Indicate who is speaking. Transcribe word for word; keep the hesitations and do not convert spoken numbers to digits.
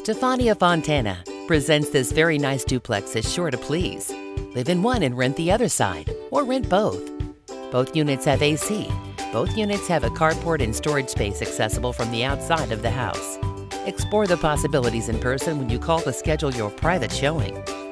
Speaker 1: Stefania Fontana presents this very nice duplex that's sure to please. Live in one and rent the other side, or rent both. Both units have A C. Both units have a carport and storage space accessible from the outside of the house. Explore the possibilities in person when you call to schedule your private showing.